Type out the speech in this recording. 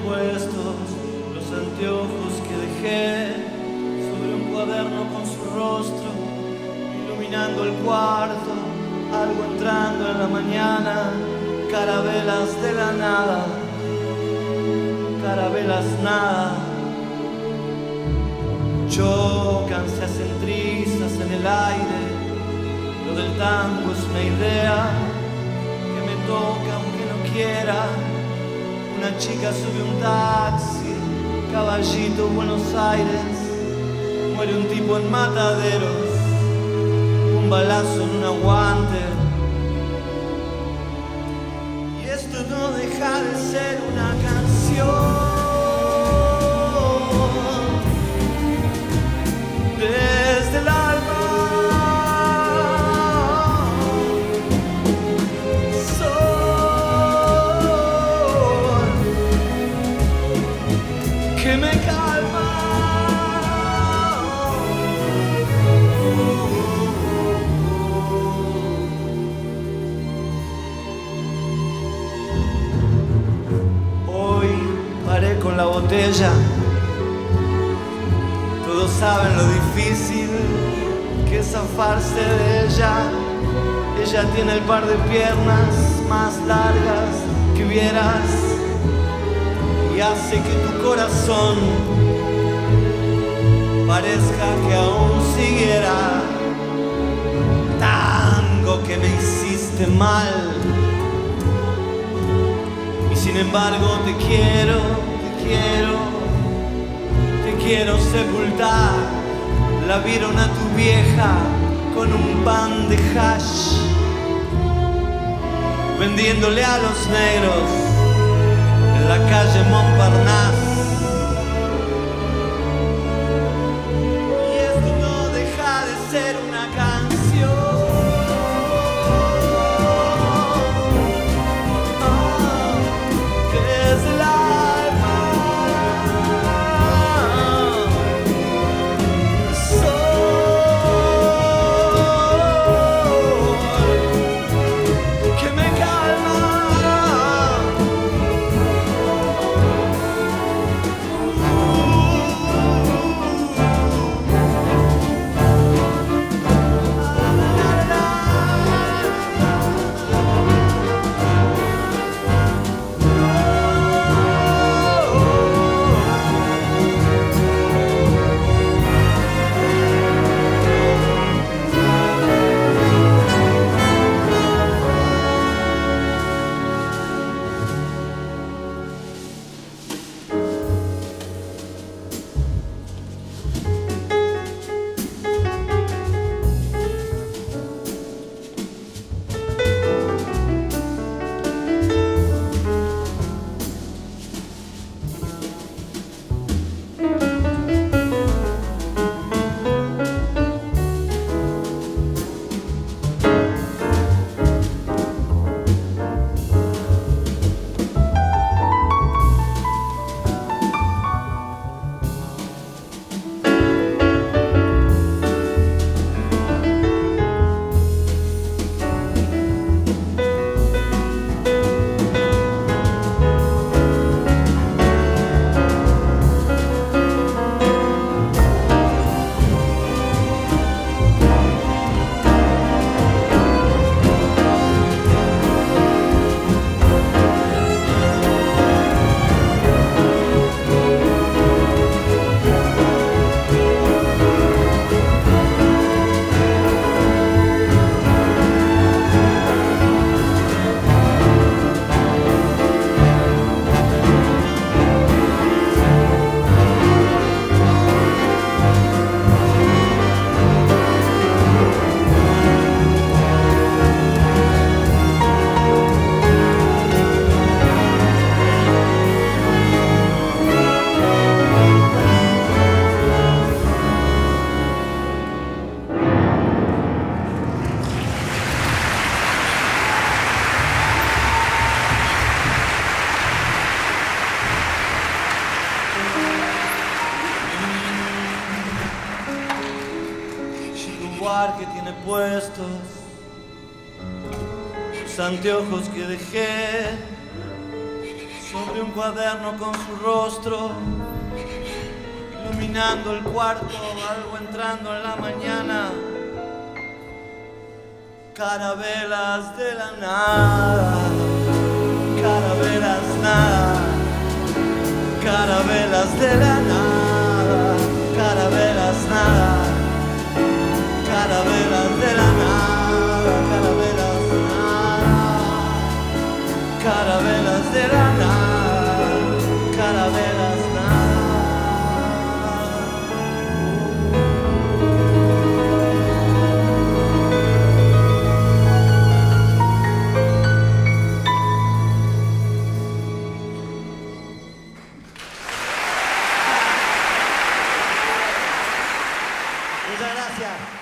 puestos los anteojos que dejé sobre un cuaderno con su rostro, iluminando el cuarto, algo entrando en la mañana, carabelas de la nada, carabelas nada. Chocan, se hacen trizas en el aire. Lo del tango es una idea que me toca aunque no quiera. Una chica sube un taxi, Caballito, Buenos Aires. Muere un tipo en Mataderos, un balazo en un aguante. Y esto no deja de ser una canción. Desde el alma sol que me calma. Hoy paré con la botella. Todos saben lo difícil que es zafarse de ella. Ella tiene el par de piernas más largas que vieras y hace que tu corazón parezca que aún siguiera. Tango que me hiciste mal y sin embargo te quiero, te quiero. Quiero sepultar. La vieron a tu vieja con un pan de hash, vendiéndole a los negros en la calle Montparnasse. Y esto no deja de ser una canción. Desde la Que tiene puestos sus anteojos que dejé sobre un cuaderno con su rostro, iluminando el cuarto, algo entrando en la mañana. Carabelas de la nada, carabelas nada, carabelas de la nada, carabelas nada, carabelas de la nada, carabelas nada, carabelas de la nada, carabelas nada. Muchas gracias.